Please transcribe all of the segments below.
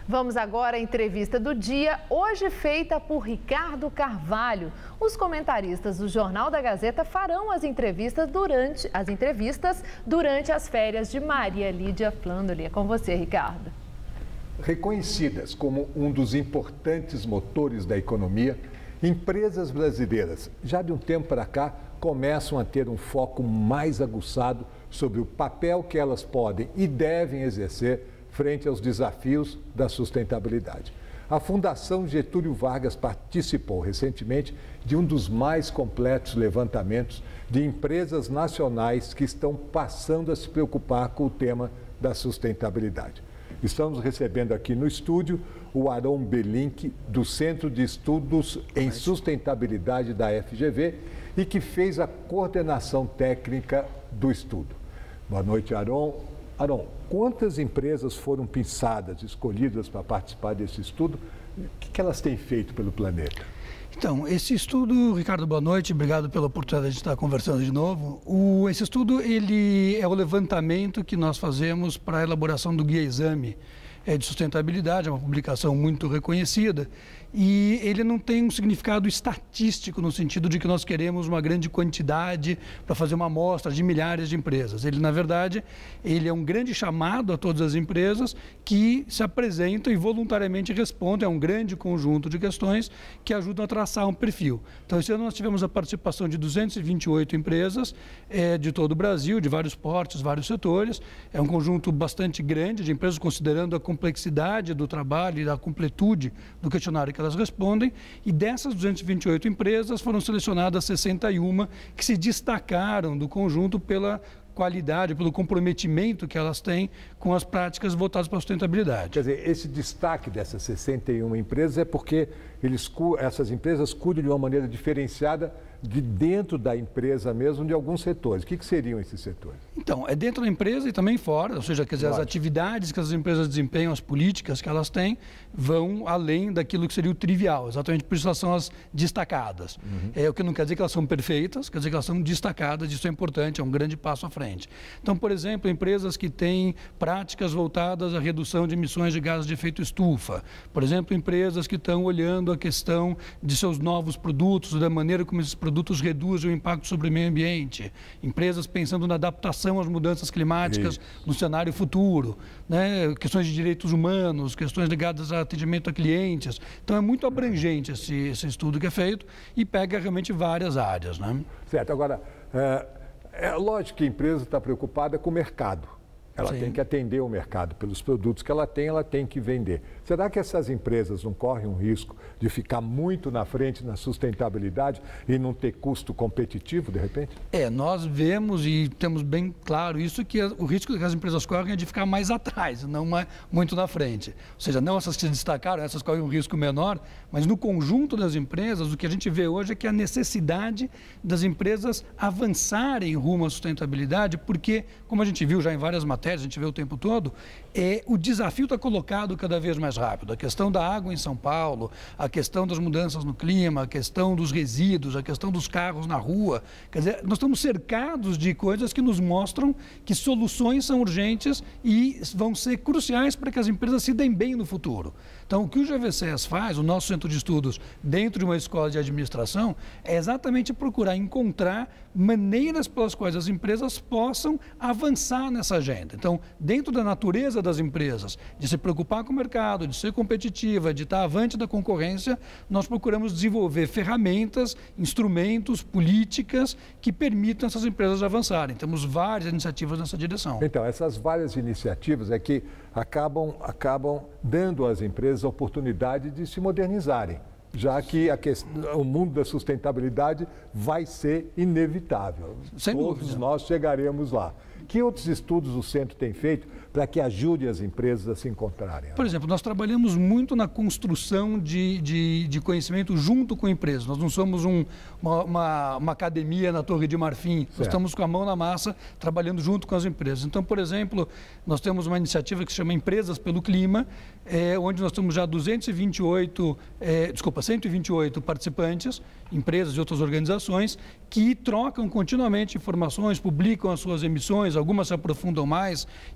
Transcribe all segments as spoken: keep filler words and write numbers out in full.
Vamos agora à entrevista do dia, hoje feita por Ricardo Carvalho. Os comentaristas do Jornal da Gazeta farão as entrevistas durante as, entrevistas durante as férias de Maria Lídia Flandoli. É com você, Ricardo. Reconhecidas como um dos importantes motores da economia, empresas brasileiras, já de um tempo para cá, começam a ter um foco mais aguçado sobre o papel que elas podem e devem exercer frente aos desafios da sustentabilidade. A Fundação Getúlio Vargas participou recentemente de um dos mais completos levantamentos de empresas nacionais que estão passando a se preocupar com o tema da sustentabilidade. Estamos recebendo aqui no estúdio o Aron Belink, do Centro de Estudos em Sustentabilidade da F G V e que fez a coordenação técnica do estudo. Boa noite, Aron. Aron, quantas empresas foram pensadas, escolhidas para participar desse estudo? O que elas têm feito pelo planeta? Então, esse estudo, Ricardo, boa noite, obrigado pela oportunidade de estar conversando de novo. O, esse estudo, ele é o levantamento que nós fazemos para a elaboração do Guia Exame é, de Sustentabilidade, é uma publicação muito reconhecida, e ele não tem um significado estatístico no sentido de que nós queremos uma grande quantidade para fazer uma amostra de milhares de empresas. Ele, na verdade, ele é um grande chamado a todas as empresas que se apresentam e voluntariamente respondem a um grande conjunto de questões que ajudam a traçar um perfil. Então, esse ano nós tivemos a participação de duzentas e vinte e oito empresas é, de todo o Brasil, de vários portes, vários setores. É um conjunto bastante grande de empresas, considerando a complexidade do trabalho e da completude do questionário que elas respondem, e dessas duzentas e vinte e oito empresas foram selecionadas sessenta e uma que se destacaram do conjunto pela qualidade, pelo comprometimento que elas têm com as práticas voltadas para a sustentabilidade. Quer dizer, esse destaque dessas sessenta e uma empresas é porque eles, essas empresas cuidam de uma maneira diferenciada de dentro da empresa mesmo, de alguns setores. O que, que seriam esses setores? Então, é dentro da empresa e também fora, ou seja, quer dizer, as atividades que as empresas desempenham, as políticas que elas têm, vão além daquilo que seria o trivial, exatamente por isso elas são as destacadas. Uhum. É o que não quer dizer que elas são perfeitas, quer dizer que elas são destacadas, isso é importante, é um grande passo à frente. Então, por exemplo, empresas que têm práticas voltadas à redução de emissões de gases de efeito estufa, por exemplo, empresas que estão olhando a questão de seus novos produtos, da maneira como esses produtos reduzem o impacto sobre o meio ambiente, empresas pensando na adaptação às mudanças climáticas Isso. no cenário futuro, né? Questões de direitos humanos, questões ligadas a atendimento a clientes. Então é muito abrangente esse, esse estudo que é feito e pega realmente várias áreas, né? Certo, agora, é, é lógico que a empresa está preocupada com o mercado. Ela Sim. tem que atender o mercado. Pelos produtos que ela tem, ela tem que vender. Será que essas empresas não correm um risco de ficar muito na frente na sustentabilidade e não ter custo competitivo, de repente? É, nós vemos e temos bem claro isso, que o risco que as empresas correm é de ficar mais atrás, não mais, muito na frente. Ou seja, não essas que se destacaram, essas correm um risco menor, mas no conjunto das empresas, o que a gente vê hoje é que a necessidade das empresas avançarem rumo à sustentabilidade, porque, como a gente viu já em várias matérias, a gente vê o tempo todo, é, o desafio está colocado cada vez mais rápido. A questão da água em São Paulo, a questão das mudanças no clima, a questão dos resíduos, a questão dos carros na rua. Quer dizer, nós estamos cercados de coisas que nos mostram que soluções são urgentes e vão ser cruciais para que as empresas se deem bem no futuro. Então, o que o G V C S faz, o nosso centro de estudos, dentro de uma escola de administração, é exatamente procurar encontrar maneiras pelas quais as empresas possam avançar nessa agenda. Então, dentro da natureza das empresas, de se preocupar com o mercado, de ser competitiva, de estar avante da concorrência, nós procuramos desenvolver ferramentas, instrumentos, políticas que permitam essas empresas avançarem. Temos várias iniciativas nessa direção. Então, essas várias iniciativas é que acabam, acabam dando às empresas a oportunidade de se modernizarem, já que a questão, o mundo da sustentabilidade vai ser inevitável. Sem Todos dúvida. nós chegaremos lá. Que outros estudos o centro tem feito para que ajude as empresas a se encontrarem? Por exemplo, nós trabalhamos muito na construção de, de, de conhecimento junto com empresas. Nós não somos um, uma, uma, uma academia na Torre de Marfim. Certo. Nós estamos com a mão na massa, trabalhando junto com as empresas. Então, por exemplo, nós temos uma iniciativa que se chama Empresas pelo Clima, é, onde nós temos já duzentos e vinte e oito, é, desculpa, cento e vinte e oito participantes, empresas e outras organizações, que trocam continuamente informações, publicam as suas emissões, algumas se aprofundam mais e entram em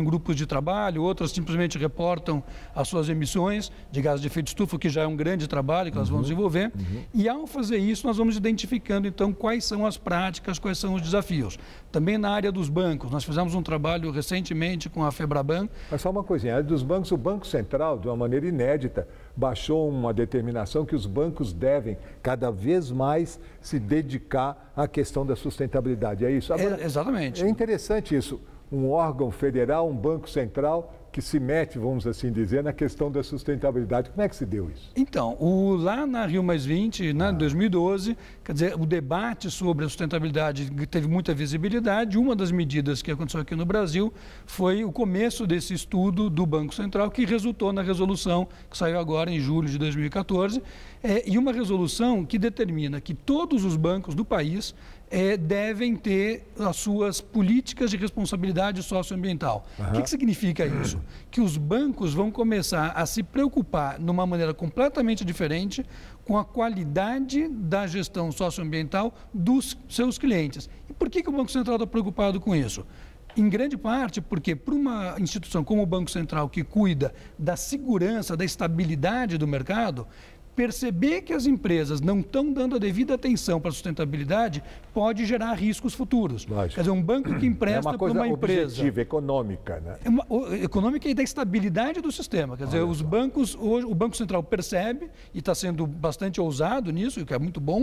grupos de trabalho, outras simplesmente reportam as suas emissões de gases de efeito estufa, que já é um grande trabalho que elas vão desenvolver. Uhum. E ao fazer isso, nós vamos identificando então quais são as práticas, quais são os desafios. Também na área dos bancos, nós fizemos um trabalho recentemente com a FEBRABAN. Mas só uma coisinha, a área dos bancos, o Banco Central, de uma maneira inédita, baixou uma determinação que os bancos devem cada vez mais se dedicar à questão da sustentabilidade. É isso? Agora, é, exatamente. É interessante isso. Um órgão federal, um banco central, que se mete, vamos assim dizer, na questão da sustentabilidade. Como é que se deu isso? Então, o, lá na Rio mais vinte, né, em dois mil e doze, quer dizer, o debate sobre a sustentabilidade teve muita visibilidade. Uma das medidas que aconteceu aqui no Brasil foi o começo desse estudo do Banco Central, que resultou na resolução que saiu agora em julho de dois mil e quatorze, é, e uma resolução que determina que todos os bancos do país É, devem ter as suas políticas de responsabilidade socioambiental. Uhum. O que, que significa isso? Que os bancos vão começar a se preocupar, de uma maneira completamente diferente, com a qualidade da gestão socioambiental dos seus clientes. E por que, que o Banco Central está preocupado com isso? Em grande parte porque, para uma instituição como o Banco Central, que cuida da segurança, da estabilidade do mercado, perceber que as empresas não estão dando a devida atenção para a sustentabilidade pode gerar riscos futuros. Lógico. Quer dizer, um banco que empresta é uma para uma empresa... objetiva, econômica, né? É uma, econômica e da estabilidade do sistema. Quer dizer, Olha os só. bancos, hoje, o Banco Central percebe, e está sendo bastante ousado nisso, o que é muito bom,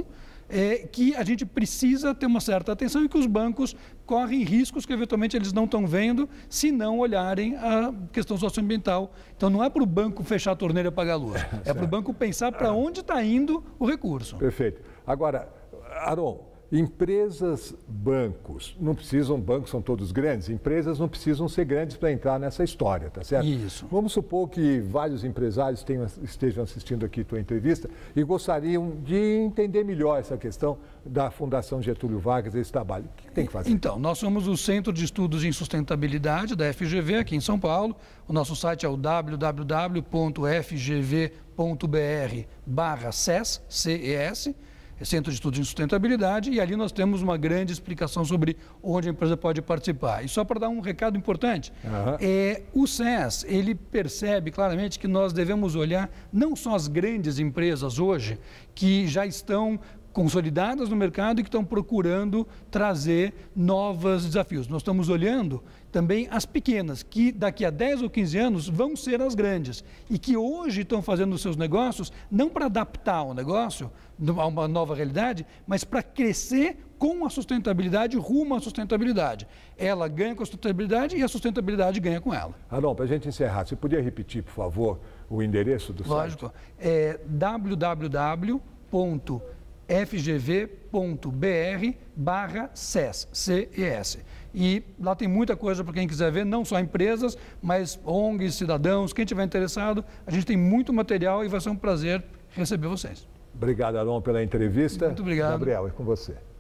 é que a gente precisa ter uma certa atenção e que os bancos correm riscos que eventualmente eles não estão vendo se não olharem a questão socioambiental. Então não é para o banco fechar a torneira e apagar a luz, é para o banco pensar para onde está indo o recurso. Perfeito. Agora, Aron, empresas, bancos, não precisam, bancos são todos grandes, empresas não precisam ser grandes para entrar nessa história, tá certo? Isso. Vamos supor que vários empresários tenham, estejam assistindo aqui a tua entrevista e gostariam de entender melhor essa questão da Fundação Getúlio Vargas, esse trabalho. O que tem que fazer? Então, nós somos o Centro de Estudos em Sustentabilidade da F G V, aqui em São Paulo. O nosso site é o w w w ponto f g v ponto b r barra C E S, C E S, Centro de Estudos em Sustentabilidade, e ali nós temos uma grande explicação sobre onde a empresa pode participar. E só para dar um recado importante, uhum. é, o C E S, ele percebe claramente que nós devemos olhar não só as grandes empresas hoje, que já estão consolidadas no mercado e que estão procurando trazer novos desafios. Nós estamos olhando também as pequenas, que daqui a dez ou quinze anos vão ser as grandes e que hoje estão fazendo os seus negócios não para adaptar o negócio a uma nova realidade, mas para crescer com a sustentabilidade, rumo à sustentabilidade. Ela ganha com a sustentabilidade e a sustentabilidade ganha com ela. Aron, para a gente encerrar, você podia repetir, por favor, o endereço do Lógico. site? Lógico. É w w w ponto f g v ponto b r barra C E S, C E S. E lá tem muita coisa para quem quiser ver, não só empresas, mas O N Gs, cidadãos, quem tiver interessado. A gente tem muito material e vai ser um prazer receber vocês. Obrigado, Aron, pela entrevista. Muito obrigado. Gabriel, é com você.